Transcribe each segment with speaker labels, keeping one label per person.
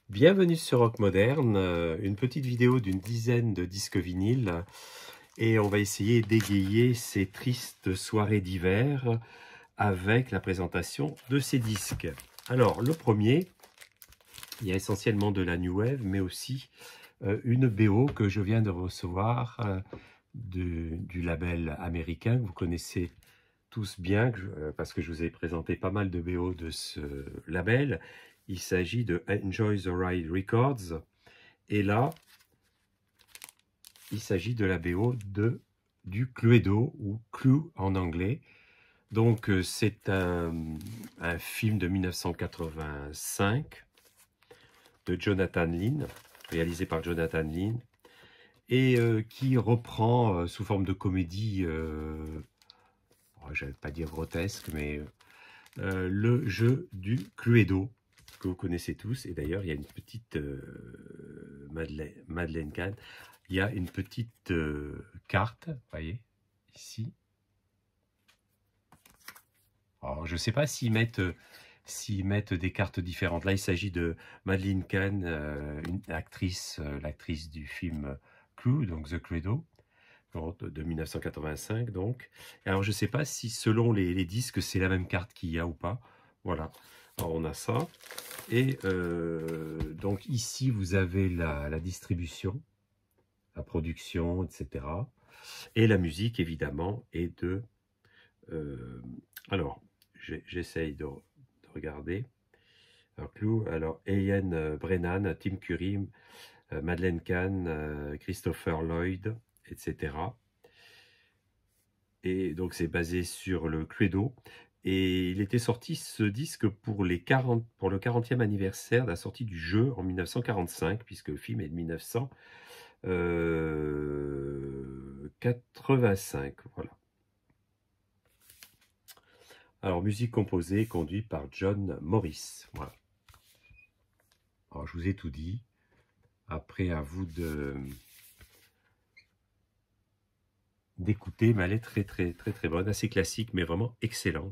Speaker 1: Bienvenue sur Rock Moderne, une petite vidéo d'une dizaine de disques vinyles et on va essayer d'égayer ces tristes soirées d'hiver avec la présentation de ces disques. Alors le premier, il y a essentiellement de la New Wave mais aussi une BO que je viens de recevoir du label américain que vous connaissez tous bien parce que je vous ai présenté pas mal de BO de ce label. Il s'agit de Enjoy the Ride Records. Et là, il s'agit de la BO du Cluedo, ou Clue en anglais. Donc, c'est un film de 1985 de Jonathan Lynn, réalisé par Jonathan Lynn, et qui reprend sous forme de comédie, je ne vais pas dire grotesque, mais le jeu du Cluedo, que vous connaissez tous. Et d'ailleurs, il y a une petite Madeleine Kahn. Il y a une petite carte, vous voyez, ici. Alors, je ne sais pas s'ils mettent des cartes différentes. Là, il s'agit de Madeleine Kahn, une actrice, l'actrice du film Clue, donc The Cluedo, de 1985. Donc. Alors, je ne sais pas si selon les disques, c'est la même carte qu'il y a ou pas. Voilà. Alors, on a ça. Et donc ici, vous avez la distribution, la production, etc. Et la musique, évidemment, est de... alors, j'essaye de regarder. Alors Ian Brennan, Tim Curry, Madeleine Kahn, Christopher Lloyd, etc. Et donc, c'est basé sur le Cluedo. Et il était sorti, ce disque, pour le 40e anniversaire de la sortie du jeu en 1945, puisque le film est de 1985. Voilà. Alors, musique composée et conduite par John Morris. Voilà. Alors, je vous ai tout dit. Après, à vous d'écouter, mais elle est très bonne, assez classique, mais vraiment excellente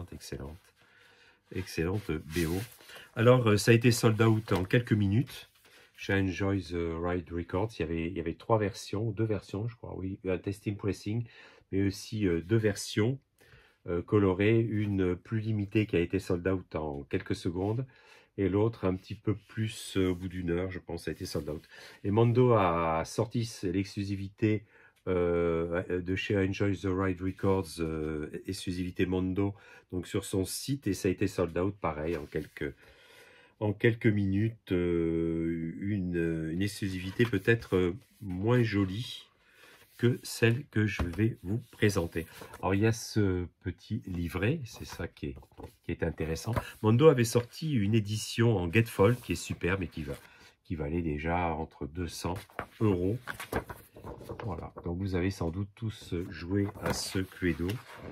Speaker 1: BO. Alors, ça a été sold out en quelques minutes chez Enjoy the Ride Records. Il y avait deux versions, je crois, oui, un testing pressing, mais aussi deux versions colorées, une plus limitée qui a été sold out en quelques secondes, et l'autre un petit peu plus au bout d'une heure, je pense, a été sold out. Et Mondo a sorti l'exclusivité de chez Enjoy the Ride Records, exclusivité Mondo, donc sur son site, et ça a été sold out pareil en quelques minutes. Une exclusivité peut-être moins jolie que celle que je vais vous présenter. Alors il y a ce petit livret, c'est ça qui est intéressant. Mondo avait sorti une édition en Gatefold qui est superbe et qui valait déjà entre 200 €. Voilà, donc vous avez sans doute tous joué à ce Cluedo.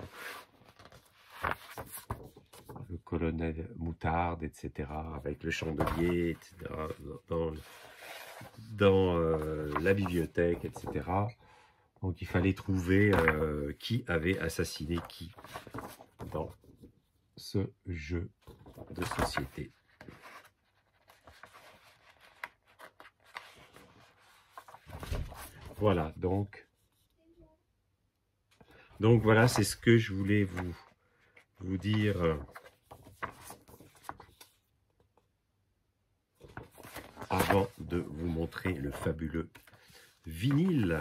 Speaker 1: Le colonel Moutarde, etc., avec le chandelier, etc., dans la bibliothèque, etc. Donc il fallait trouver qui avait assassiné qui dans ce jeu de société. Voilà, donc voilà, c'est ce que je voulais vous dire avant de vous montrer le fabuleux vinyle.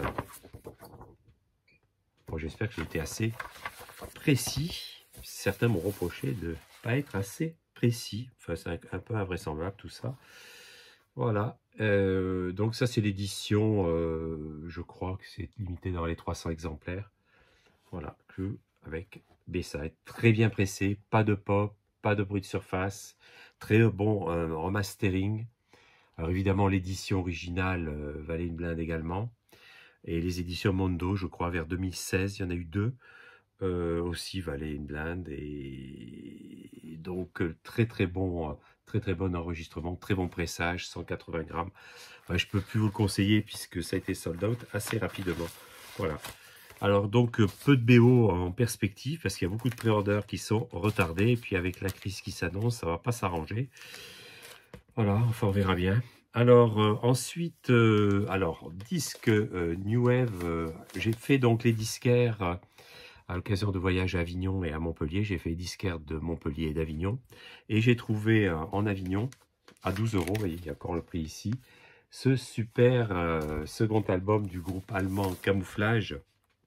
Speaker 1: Bon, j'espère que j'ai été assez précis. Certains m'ont reproché de ne pas être assez précis. Enfin, c'est un peu invraisemblable tout ça. Voilà. Donc ça, c'est l'édition, je crois que c'est limité dans les 300 exemplaires. Voilà, Clue avec B-side. Très bien pressé, pas de pop, pas de bruit de surface. Très bon remastering. Alors évidemment, l'édition originale valait une blinde également. Et les éditions Mondo, je crois, vers 2016, il y en a eu deux, aussi valaient une blinde. Et donc, très bon enregistrement, très bon pressage, 180 grammes. Enfin, je ne peux plus vous le conseiller puisque ça a été sold out assez rapidement. Voilà. Alors donc, peu de BO en perspective parce qu'il y a beaucoup de pré-orders qui sont retardés. Et puis avec la crise qui s'annonce, ça ne va pas s'arranger. Voilà, enfin on verra bien. Alors ensuite, alors disque New Wave, j'ai fait donc les disquaires à l'occasion de voyages à Avignon et à Montpellier. J'ai fait les disquaires de Montpellier et d'Avignon. Et j'ai trouvé en Avignon, à 12 euros, vous voyez, il y a encore le prix ici, ce super second album du groupe allemand Camouflage,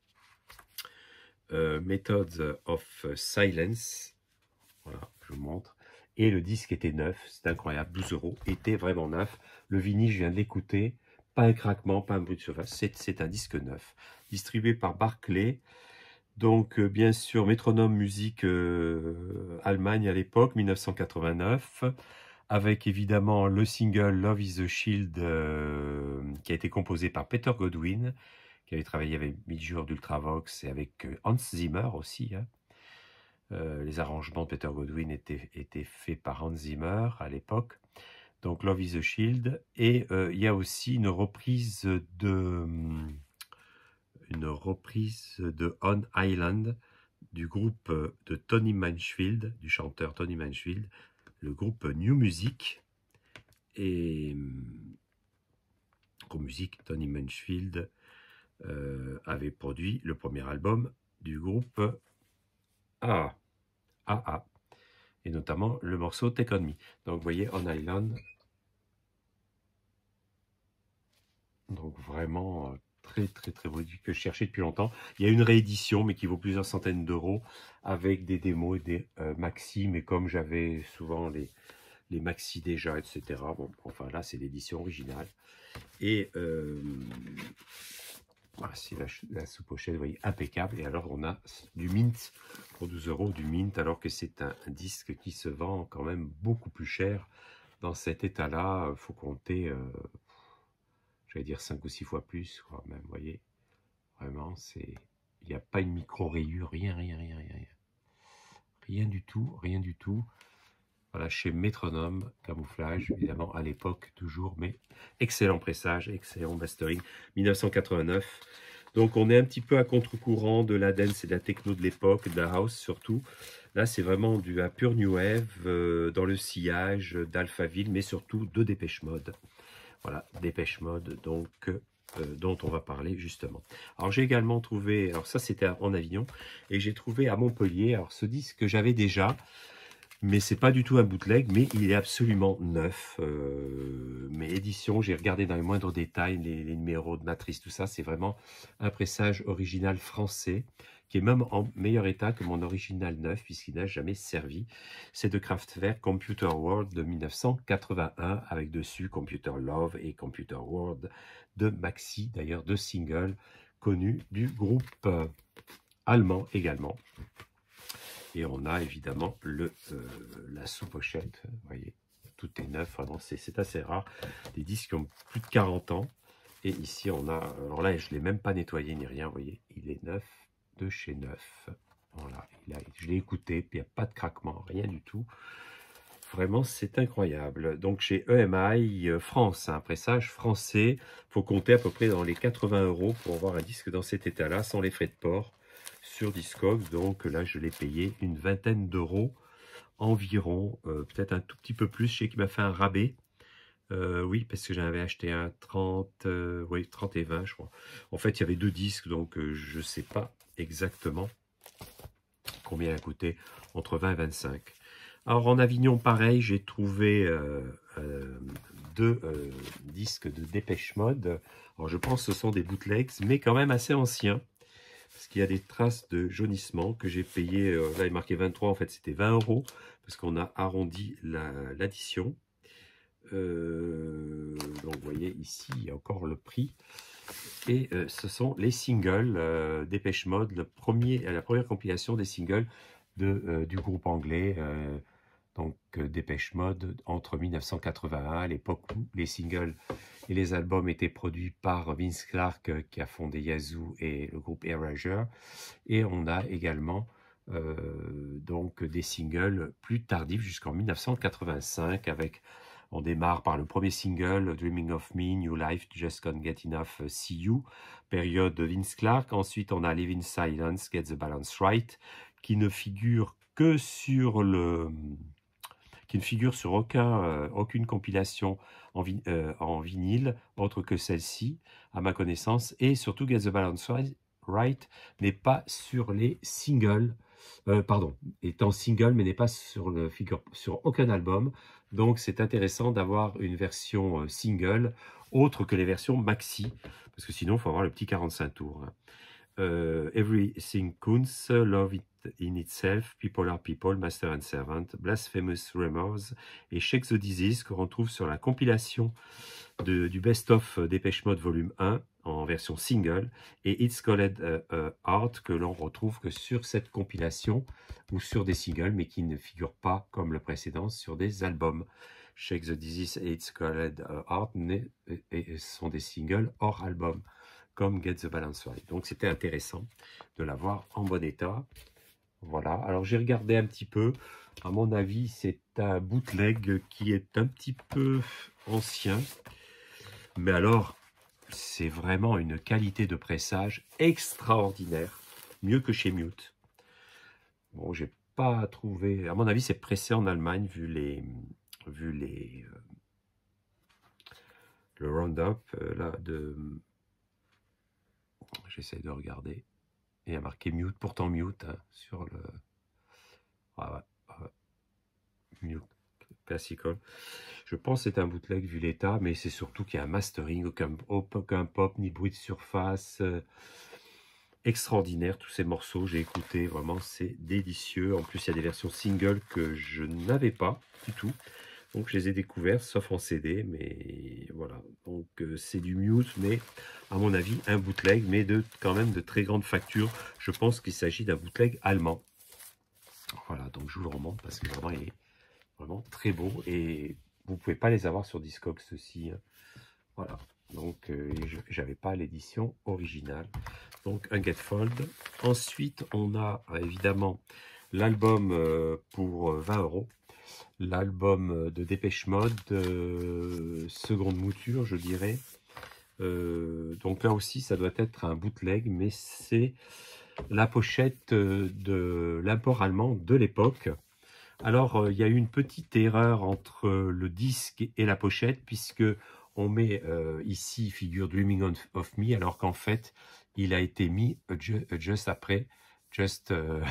Speaker 1: Methods of Silence. Voilà, je vous montre. Et le disque était neuf, c'est incroyable, 12 euros, était vraiment neuf. Le vinyle, je viens de l'écouter, pas un craquement, pas un bruit de surface, c'est un disque neuf. Distribué par Barclay, donc bien sûr Métronome Musique Allemagne à l'époque, 1989, avec évidemment le single Love is the Shield qui a été composé par Peter Godwin, qui avait travaillé avec Midjour d'Ultravox et avec Hans Zimmer aussi, hein. Les arrangements de Peter Godwin étaient faits par Hans Zimmer à l'époque. Donc Love is a Shield. Et il y a aussi une reprise de On Island du groupe de Tony Mansfield, du chanteur Tony Mansfield, le groupe New Music. Et New Music, Tony Mansfield avait produit le premier album du groupe AA. Et notamment le morceau Take On Me. Donc vous voyez, On Island. Donc vraiment très beau que je cherchais depuis longtemps. Il y a une réédition, mais qui vaut plusieurs centaines d'euros, avec des démos et des maxi, mais comme j'avais souvent les maxi déjà, etc. Bon, enfin là, c'est l'édition originale. Et voilà, c'est la sous-pochette, vous voyez, impeccable. Et alors, on a du Mint pour 12 euros, du Mint, alors que c'est un disque qui se vend quand même beaucoup plus cher. Dans cet état-là, il faut compter, j'allais dire 5 ou 6 fois plus, quoi, même, vous voyez. Vraiment, il n'y a pas une micro-rayure, rien. Rien du tout, rien du tout. Voilà, chez Métronome, Camouflage, évidemment, à l'époque, toujours, mais excellent pressage, excellent mastering, 1989. Donc, on est un petit peu à contre-courant de la dance et de la techno de l'époque, de la house surtout. Là, c'est vraiment du pure new wave, dans le sillage d'Alphaville, mais surtout de Dépêche Mode. Voilà, Dépêche Mode, donc, dont on va parler justement. Alors, j'ai également trouvé, alors ça, c'était en Avignon, et j'ai trouvé à Montpellier, alors ce disque que j'avais déjà, mais c'est pas du tout un bootleg, mais il est absolument neuf. Mes éditions, j'ai regardé dans les moindres détails, les numéros de matrice, tout ça, c'est vraiment un pressage original français, qui est même en meilleur état que mon original neuf, puisqu'il n'a jamais servi. C'est de Kraftwerk Computer World de 1981, avec dessus Computer Love et Computer World de Maxi, d'ailleurs deux singles connus du groupe allemand également. Et on a évidemment la sous-pochette, vous voyez, tout est neuf, vraiment, c'est assez rare. Des disques qui ont plus de 40 ans. Et ici, on a, alors là, je ne l'ai même pas nettoyé ni rien, vous voyez, il est neuf de chez neuf. Voilà, je l'ai écouté, puis il n'y a pas de craquement, rien du tout. Vraiment, c'est incroyable. Donc, chez EMI France, un pressage français, il faut compter à peu près dans les 80 € pour avoir un disque dans cet état-là, sans les frais de port, sur Discogs. Donc là, je l'ai payé une vingtaine d'euros environ, peut-être un tout petit peu plus. Je sais qu'il m'a fait un rabais. Oui, parce que j'en avais acheté un 30, oui, 30 et 20, je crois. En fait, il y avait deux disques, donc je ne sais pas exactement combien il a coûté, entre 20 et 25. Alors, en Avignon, pareil, j'ai trouvé deux disques de Dépêche Mode. Alors, je pense que ce sont des bootlegs, mais quand même assez anciens, parce qu'il y a des traces de jaunissement que j'ai payé. Là, il est marqué 23, en fait, c'était 20 €, parce qu'on a arrondi l'addition. Donc, vous voyez, ici, il y a encore le prix. Et ce sont les singles Dépêche Mode, la première compilation des singles du groupe anglais, donc Dépêche Mode, entre 1981, à l'époque où les singles et les albums étaient produits par Vince Clarke, qui a fondé Yazoo et le groupe Erasure. Et on a également donc des singles plus tardifs jusqu'en 1985 avec... On démarre par le premier single, Dreaming of Me, New Life, Just Can't Get Enough, See You, période de Vince Clarke. Ensuite, on a Live in Silence, Get the Balance Right, qui ne figure que sur qui ne figure sur aucune compilation en vinyle, autre que celle-ci, à ma connaissance, et surtout Get the Balance Right n'est pas sur les singles, pardon, est en single, mais n'est pas sur aucun album, donc c'est intéressant d'avoir une version single, autre que les versions maxi, parce que sinon, il faut avoir le petit 45 tours. Hein. Everything Counts, Love It in Itself, People Are People, Master and Servant, Blasphemous Remorse et Shake the Disease que l'on trouve sur la compilation du Best of Depeche Mode Volume 1 en version single et It's Called Art que l'on retrouve que sur cette compilation ou sur des singles mais qui ne figurent pas comme le précédent sur des albums. Shake the Disease et It's Called Art sont des singles hors album comme Get the Balance Right. Donc c'était intéressant de l'avoir en bon état. Voilà, alors j'ai regardé un petit peu. À mon avis, c'est un bootleg qui est un petit peu ancien. Mais alors, c'est vraiment une qualité de pressage extraordinaire. Mieux que chez Mute. Bon, j'ai pas trouvé... À mon avis, c'est pressé en Allemagne, vu le round-up, là, de... J'essaie de regarder. Il y a marqué Mute, pourtant Mute, hein, sur le... Ah ouais, Mute Classical. Je pense que c'est un bootleg vu l'état, mais c'est surtout qu'il y a un mastering, aucun pop, ni bruit de surface. Extraordinaire, tous ces morceaux, j'ai écouté, vraiment, c'est délicieux. En plus, il y a des versions single que je n'avais pas du tout. Donc, je les ai découvertes, sauf en CD, mais voilà. Donc, c'est du Mute, mais à mon avis, un bootleg, mais quand même de très grande facture. Je pense qu'il s'agit d'un bootleg allemand. Voilà, donc je vous le remonte parce que vraiment, il est vraiment très beau et vous ne pouvez pas les avoir sur Discogs, ceci. Hein. Voilà, donc j'avais pas l'édition originale. Donc, un Gatefold. Ensuite, on a évidemment l'album pour 20 €. L'album de Dépêche Mode, seconde mouture, je dirais. Donc là aussi, ça doit être un bootleg, mais c'est la pochette de l'import allemand de l'époque. Alors, il y a eu une petite erreur entre le disque et la pochette, puisque on met ici figure Dreaming of Me, alors qu'en fait, il a été mis juste après Just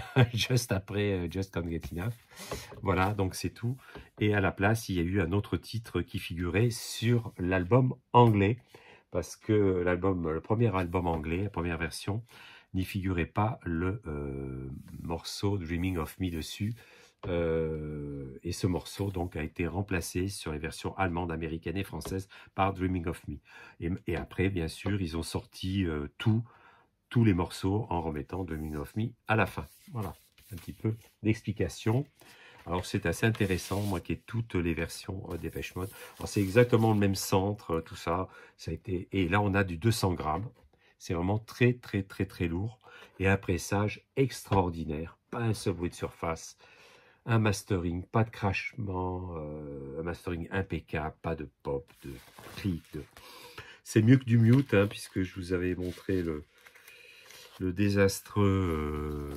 Speaker 1: Can't Get Enough. Voilà, donc c'est tout. Et à la place, il y a eu un autre titre qui figurait sur l'album anglais, parce que le premier album anglais, la première version, n'y figurait pas le morceau Dreaming of Me dessus. Et ce morceau donc a été remplacé sur les versions allemandes, américaines et françaises par Dreaming of Me. Et après, bien sûr, ils ont sorti tous les morceaux en remettant Dreaming of Me à la fin. Voilà, un petit peu d'explication. Alors c'est assez intéressant, moi qui ai toutes les versions Depeche Mode. C'est exactement le même centre, tout ça. Ça a été... Et là, on a du 200 grammes. C'est vraiment très, très, très, très lourd. Et un pressage extraordinaire. Pas un seul bruit de surface. Un mastering, pas de crachement. Un mastering impeccable. Pas de pop, de clic. C'est mieux que du Mute, hein, puisque je vous avais montré le désastreux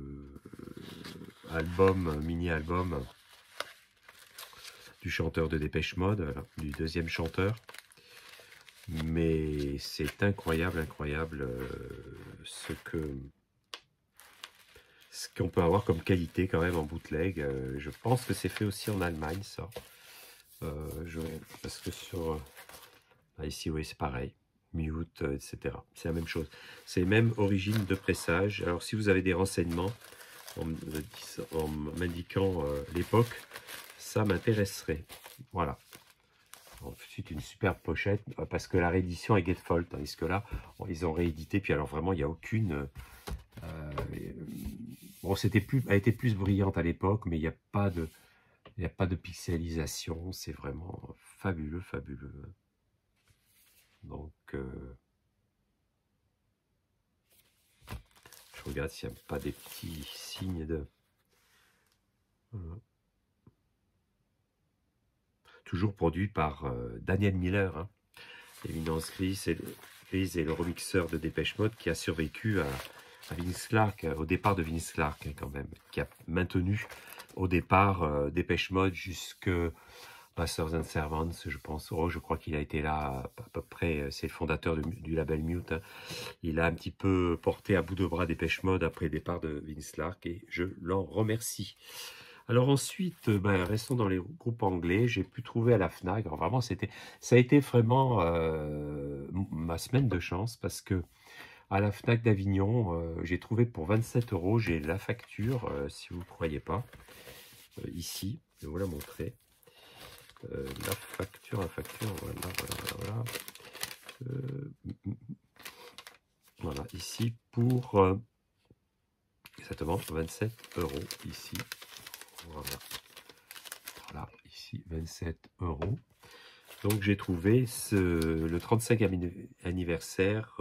Speaker 1: mini-album du chanteur de Dépêche Mode, du deuxième chanteur. Mais c'est incroyable ce qu'on peut avoir comme qualité quand même en bootleg. Je pense que c'est fait aussi en Allemagne, ça. Parce que ici, oui, c'est pareil. Mute, etc. C'est la même chose. C'est même origine de pressage. Alors, si vous avez des renseignements en m'indiquant l'époque, ça m'intéresserait. Voilà. Ensuite, une superbe pochette, parce que la réédition est Gatefold, tandis que là, ils ont réédité, puis alors vraiment, il n'y a aucune... bon, elle était plus brillante à l'époque, mais il n'y a pas de pixelisation, c'est vraiment fabuleux, fabuleux. Donc, je regarde s'il n'y a pas des petits signes de... Toujours produit par Daniel Miller, hein, l'éminence grise et le remixeur de Dépêche Mode qui a survécu à Vince Clarke, au départ de Vince Clarke, hein, quand même, qui a maintenu au départ, Depeche Mode jusque Masters and Servants, je pense. Oh, je crois qu'il a été là à peu près, c'est le fondateur du label Mute, hein. Il a un petit peu porté à bout de bras Depeche Mode après le départ de Vince Clarke et je l'en remercie. Alors ensuite, ben, restons dans les groupes anglais. J'ai pu trouver à la Fnac. Alors vraiment, ça a été vraiment ma semaine de chance parce que à la Fnac d'Avignon, j'ai trouvé pour 27 €. J'ai la facture, si vous ne croyez pas, ici. Je vais vous la montrer. La facture, voilà, voilà. Voilà, ici pour exactement 27 € ici. Voilà. Voilà, ici 27 €. Donc j'ai trouvé le 35e anniversaire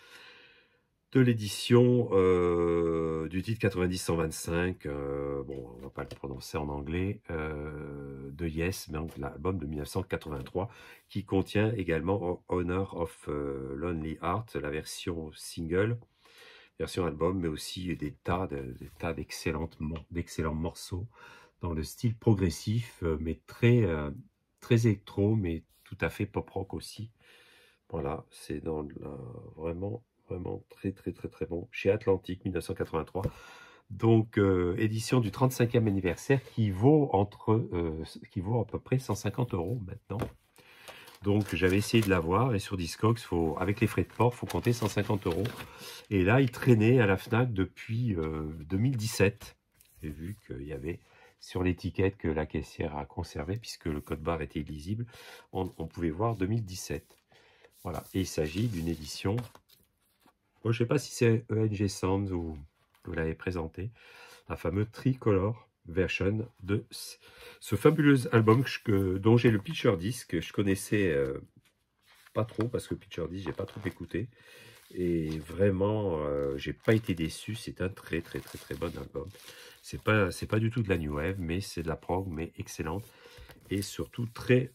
Speaker 1: de l'édition du titre 90-125, bon, on va pas le prononcer en anglais, de Yes, donc l'album de 1983, qui contient également Honor of Lonely Heart, la version single, version album, mais aussi des tas d'excellents morceaux dans le style progressif, mais très électro, mais tout à fait pop rock aussi. Voilà, c'est dans vraiment très bon. Chez Atlantic, 1983. Donc, édition du 35e anniversaire qui vaut à peu près 150 € maintenant. Donc, j'avais essayé de l'avoir et sur Discogs, avec les frais de port, il faut compter 150 €. Et là, il traînait à la Fnac depuis 2017. J'ai vu qu'il y avait sur l'étiquette que la caissière a conservé, puisque le code barre était illisible, on pouvait voir 2017. Voilà, et il s'agit d'une édition, je ne sais pas si c'est ENG Sounds ou vous l'avez présenté, la fameuse Tricolor version de ce fabuleux album dont j'ai le Picture Disc. Je connaissais pas trop parce que Picture Disc, j'ai pas trop écouté. Et vraiment, j'ai pas été déçu. C'est un très bon album. C'est pas du tout de la new wave, mais c'est de la prog, mais excellente et surtout très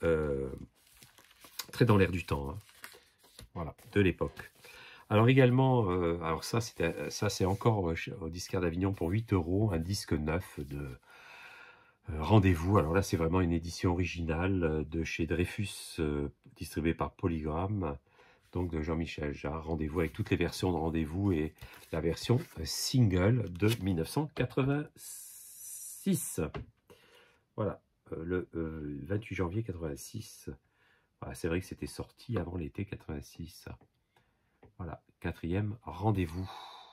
Speaker 1: dans l'air du temps, hein. Voilà, de l'époque. Alors également, alors ça c'est encore au Disquaire d'Avignon pour 8 €, un disque neuf de Rendez-vous. Alors là c'est vraiment une édition originale de chez Dreyfus, distribuée par Polygram, donc de Jean-Michel Jarre. Rendez-vous avec toutes les versions de Rendez-vous et la version single de 1986. Voilà, le 28 janvier 86. Voilà, c'est vrai que c'était sorti avant l'été 86. Voilà, 4e Rendez-vous.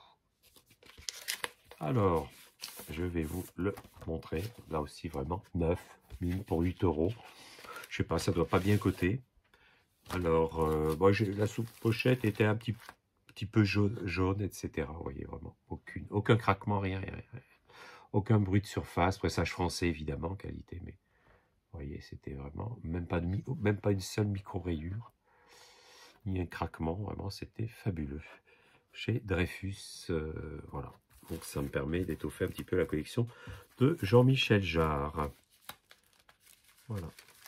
Speaker 1: Alors, je vais vous le montrer. Là aussi, vraiment, neuf, mine pour 8 €. Je sais pas, ça doit pas bien coter. Alors, la sous-pochette était un petit peu jaune, etc. Vous voyez, vraiment, aucun craquement, rien. Aucun bruit de surface. Pressage français, évidemment, qualité, mais vous voyez, c'était vraiment, même pas une seule micro-rayure, ni un craquement, vraiment, c'était fabuleux. Chez Dreyfus, voilà. Donc ça me permet d'étoffer un petit peu la collection de Jean-Michel Jarre. Voilà.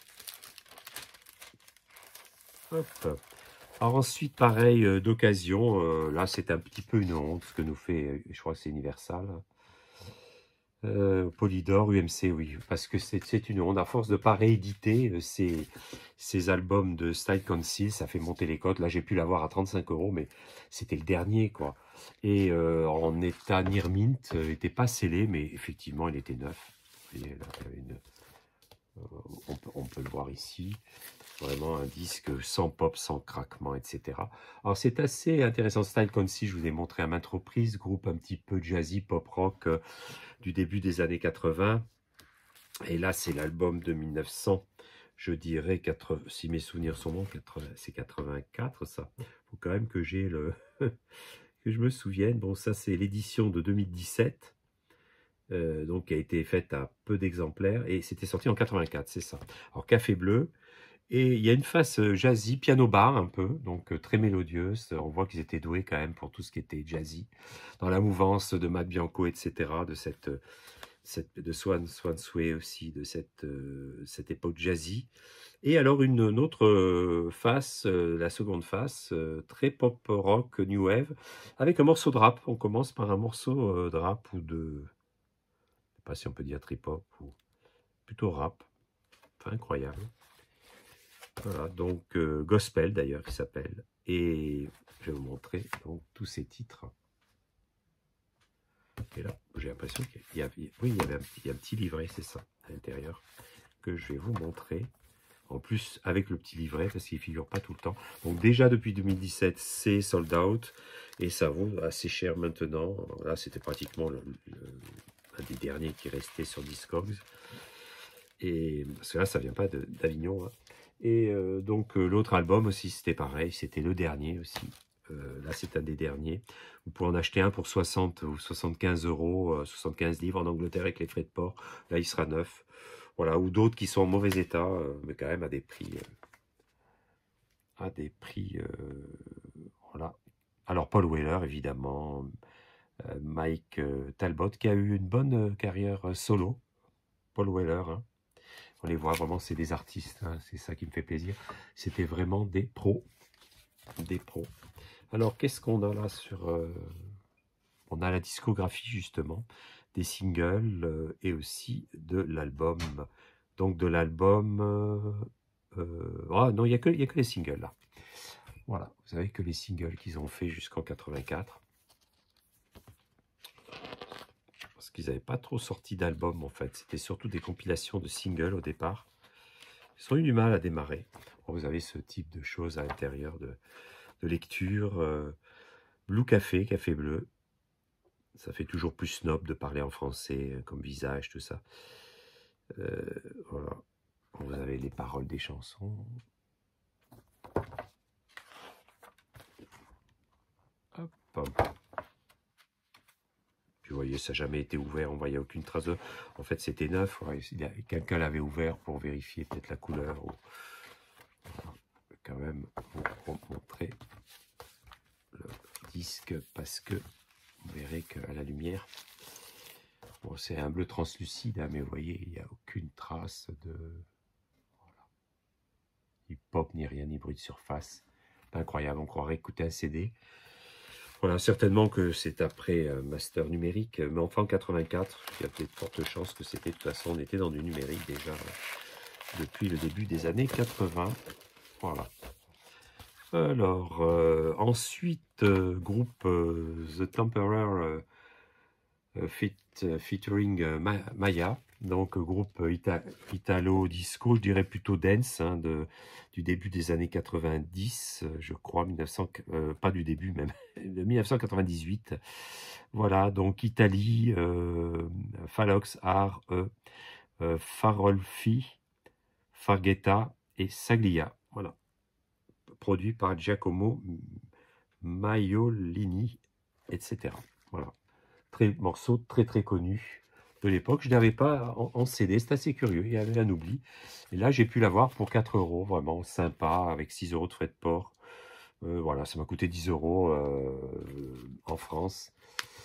Speaker 1: Hop. Alors ensuite, pareil, d'occasion, là c'est un petit peu une honte ce que nous fait, je crois que c'est Universal. Polydor, UMC, oui, parce que c'est une honte. À force de ne pas rééditer ces albums de Style Council, ça fait monter les cotes. Là, j'ai pu l'avoir à 35 €, mais c'était le dernier, quoi. Et en état near mint, il n'était pas scellé, mais effectivement, il était neuf. Vous voyez, là, il y a on peut le voir ici. Vraiment un disque sans pop, sans craquement, etc. Alors c'est assez intéressant. Style Council, je vous ai montré à maintes reprises, groupe un petit peu jazzy, pop rock, du début des années 80. Et là, c'est l'album de 1900, je dirais, si mes souvenirs sont bons, c'est 84, ça. Il faut quand même que j'ai que je me souvienne. Bon, ça, c'est l'édition de 2017, donc qui a été faite à peu d'exemplaires, et c'était sorti en 84, c'est ça. Alors, Café Bleu, et il y a une face jazzy, piano-bar un peu, donc très mélodieuse. On voit qu'ils étaient doués quand même pour tout ce qui était jazzy, dans la mouvance de Matt Bianco, etc., de Swan Sway aussi, de cette époque jazzy. Et alors une autre face, la seconde face, très pop rock, new wave, avec un morceau de rap. On commence par un morceau de rap ou de sais pas si on peut dire trip-hop ou plutôt rap. Enfin, incroyable. Voilà, donc Gospel d'ailleurs qui s'appelle. Et je vais vous montrer donc tous ces titres. Et là, j'ai l'impression qu'il y avait, oui, il y a un petit livret, c'est ça, à l'intérieur, que je vais vous montrer. En plus, avec le petit livret, parce qu'il ne figure pas tout le temps. Donc déjà, depuis 2017, c'est sold out. Et ça vaut assez cher maintenant. Là, c'était pratiquement un des derniers qui restait sur Discogs. Et parce que là, ça ne vient pas d'Avignon. Hein. Et donc, l'autre album aussi, c'était pareil. C'était le dernier aussi. Là, c'est un des derniers. Vous pouvez en acheter un pour 60 ou 75 euros, 75 livres en Angleterre avec les frais de port. Là, il sera neuf. Voilà, ou d'autres qui sont en mauvais état, mais quand même à des prix. Voilà. Alors, Paul Weller, évidemment. Mike Talbot, qui a eu une bonne carrière solo. Paul Weller, hein. On les voit vraiment, c'est des artistes. Hein, c'est ça qui me fait plaisir. C'était vraiment des pros. Des pros. Alors, qu'est-ce qu'on a là sur... on a la discographie, justement, des singles et aussi de l'album. Donc, de l'album... ah non, il n'y a que les singles, là. Voilà, vous savez que les singles qu'ils ont fait jusqu'en 84. Parce qu'ils n'avaient pas trop sorti d'album, en fait. C'était surtout des compilations de singles au départ. Ils ont eu du mal à démarrer. Bon, vous avez ce type de choses à l'intérieur de lecture. Blue Café, Café Bleu. Ça fait toujours plus snob de parler en français, comme visage, tout ça. Voilà. Vous avez les paroles des chansons. Hop. Puis vous voyez, ça n'a jamais été ouvert, on ne voyait aucune trace de... En fait, c'était neuf. Ouais, quelqu'un l'avait ouvert pour vérifier peut-être la couleur. Ou... Voilà. Quand même, vous montrer le disque parce que vous verrez qu'à la lumière, bon, c'est un bleu translucide, hein, mais vous voyez, il n'y a aucune trace de... Voilà. Ni pop, ni rien, ni bruit de surface. Incroyable, on croirait écouter un CD. Voilà, certainement que c'est après master numérique, mais enfin en 84, il y a peut-être forte chance que c'était, de toute façon, on était dans du numérique déjà depuis le début des années 80. Voilà. Alors, ensuite, groupe The Temporary featuring Maya, donc groupe italo-disco, je dirais plutôt dance, hein, du début des années 90, je crois, pas du début même, de 1998. Voilà, donc Italie, Falox, Art, Farolfi, Farghetta et Saglia. Voilà, produit par Giacomo Maiolini, etc. Voilà. Morceau très très connu de l'époque. Je n'avais pas en CD, c'est assez curieux, il y avait un oubli. Et là, j'ai pu l'avoir pour 4 euros, vraiment sympa, avec 6 euros de frais de port. Voilà, ça m'a coûté 10 euros en France,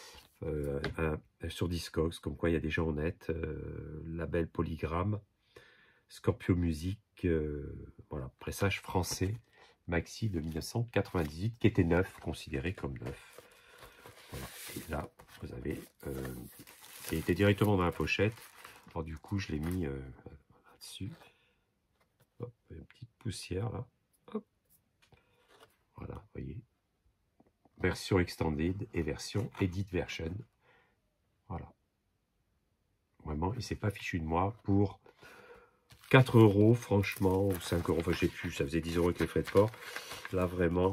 Speaker 1: sur Discogs, comme quoi il y a des gens honnêtes, label Polygram, Scorpio Music, voilà, pressage français, maxi de 1998, qui était neuf, considéré comme neuf. Voilà. Et là, vous avez... il était directement dans la pochette. Alors du coup, je l'ai mis là-dessus. Hop, une petite poussière là. Hop. Voilà, vous voyez. Version extended et version edit version. Voilà. Vraiment, il ne s'est pas fichu de moi pour 4 euros, franchement, ou 5 euros. Enfin, je sais plus, ça faisait 10 euros avec les frais de port. Là, vraiment,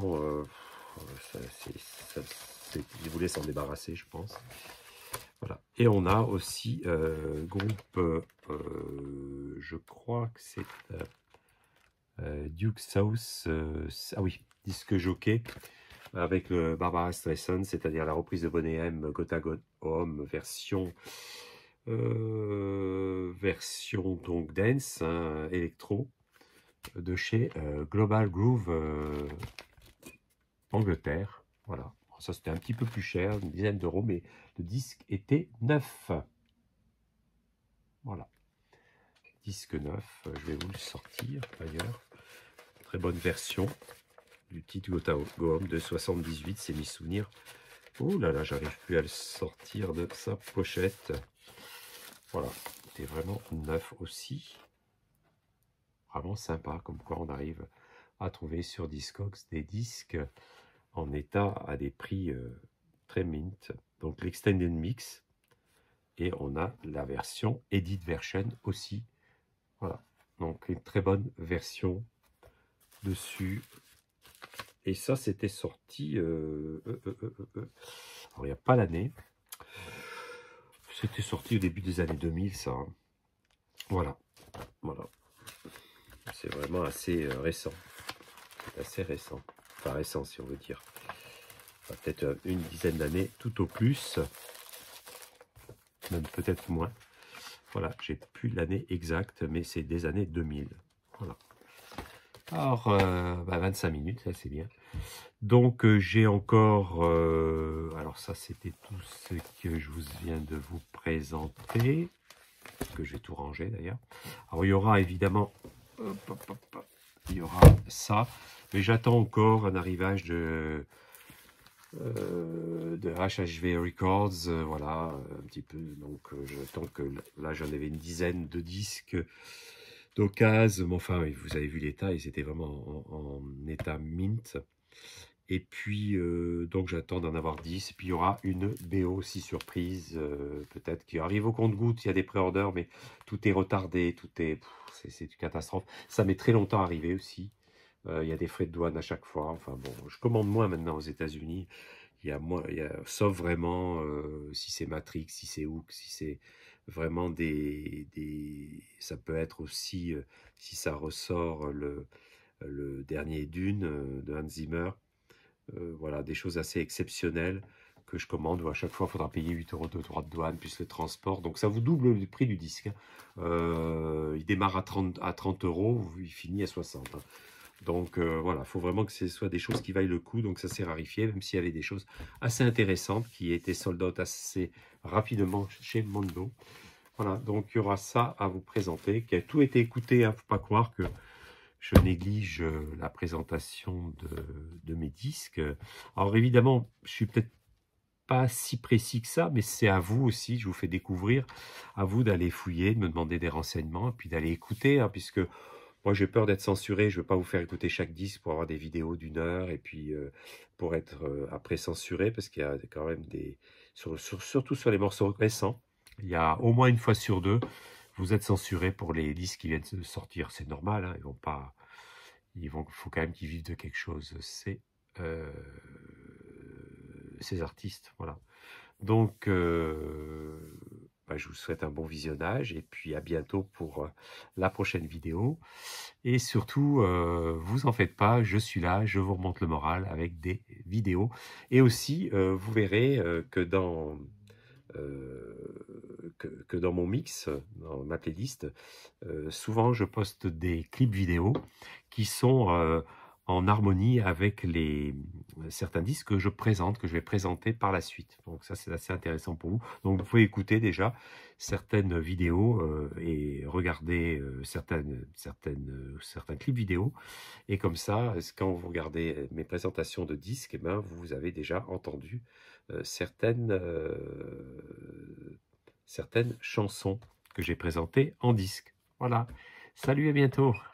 Speaker 1: il voulait s'en débarrasser, je pense. Voilà. Et on a aussi groupe, je crois que c'est Duke South, ah oui, disque jockey, avec le Barbara Streisand, c'est-à-dire la reprise de Boney M, Gotha Home, version donc dance, hein, électro, de chez Global Groove Angleterre. Voilà. Ça, c'était un petit peu plus cher, une dizaine d'euros, mais le disque était neuf. Voilà. Disque neuf, je vais vous le sortir d'ailleurs. Très bonne version du titre Gotha Home de 78, c'est mes souvenirs. Oh là là, j'arrive plus à le sortir de sa pochette. Voilà, c'était vraiment neuf aussi. Vraiment sympa, comme quoi on arrive à trouver sur Discogs des disques en état à des prix très mint. Donc l'Extended Mix, et on a la version Edit Version aussi. Voilà, donc une très bonne version dessus. Et ça, c'était sorti... alors, il n'y a pas l'année. C'était sorti au début des années 2000, ça. Hein. Voilà. Voilà. C'est vraiment assez récent. C'est assez récent. Enfin, récent, si on veut dire. Enfin, peut-être une dizaine d'années, tout au plus. Même peut-être moins. Voilà, j'ai plus l'année exacte, mais c'est des années 2000. Voilà. Alors, 25 minutes, ça c'est bien. Donc, j'ai encore... alors ça, c'était tout ce que je vous viens de vous présenter. Que j'ai tout rangé d'ailleurs. Alors, il y aura évidemment... il y aura ça. Mais j'attends encore un arrivage de HHV Records. Voilà, un petit peu. Donc, j'attends que... Là, j'en avais une dizaine de disques d'occasion. Mais enfin, vous avez vu l'état. Ils étaient vraiment en état mint. Et puis, donc j'attends d'en avoir 10. Et puis, il y aura une BO aussi surprise, peut-être, qui arrive au compte-gouttes. Il y a des pré-orders, mais tout est retardé. Tout est... C'est une catastrophe. Ça met très longtemps à arriver aussi. Il y a des frais de douane à chaque fois. Enfin bon, je commande moins maintenant aux États-Unis. Il y a moins, sauf vraiment si c'est Matrix, si c'est Hook, si c'est vraiment ça peut être aussi, si ça ressort le dernier Dune de Hans Zimmer. Voilà, des choses assez exceptionnelles que je commande, où à chaque fois il faudra payer 8 € de droits de douane, plus le transport. Donc ça vous double le prix du disque. Hein. Il démarre à 30 €, il finit à 60 €. Hein. Donc voilà, il faut vraiment que ce soit des choses qui vaillent le coup. Donc ça s'est rarifié, même s'il y avait des choses assez intéressantes qui étaient sold out assez rapidement chez Mondo. Voilà, donc il y aura ça à vous présenter, qui a tout été écouté. Il ne faut pas croire que je néglige la présentation de mes disques. Alors évidemment, je suis peut-être pas si précis que ça, mais c'est à vous aussi, je vous fais découvrir, à vous d'aller fouiller, de me demander des renseignements, et puis d'aller écouter, hein, puisque moi j'ai peur d'être censuré, je ne veux pas vous faire écouter chaque disque pour avoir des vidéos d'1 heure, et puis pour être après censuré, parce qu'il y a quand même des... surtout sur les morceaux récents, il y a au moins une fois sur deux, vous êtes censuré pour les disques qui viennent de sortir, c'est normal, hein, faut quand même qu'ils vivent de quelque chose, ces artistes, voilà. Donc, je vous souhaite un bon visionnage et puis à bientôt pour la prochaine vidéo. Et surtout, vous en faites pas, je suis là, je vous remonte le moral avec des vidéos. Et aussi, vous verrez que dans mon mix, dans ma playlist, souvent je poste des clips vidéo qui sont en harmonie avec certains disques que je présente, que je vais présenter par la suite. Donc ça, c'est assez intéressant pour vous. Donc vous pouvez écouter déjà certaines vidéos et regarder certains clips vidéo. Et comme ça, quand vous regardez mes présentations de disques, vous avez déjà entendu certaines chansons que j'ai présentées en disque. Voilà. Salut, à bientôt.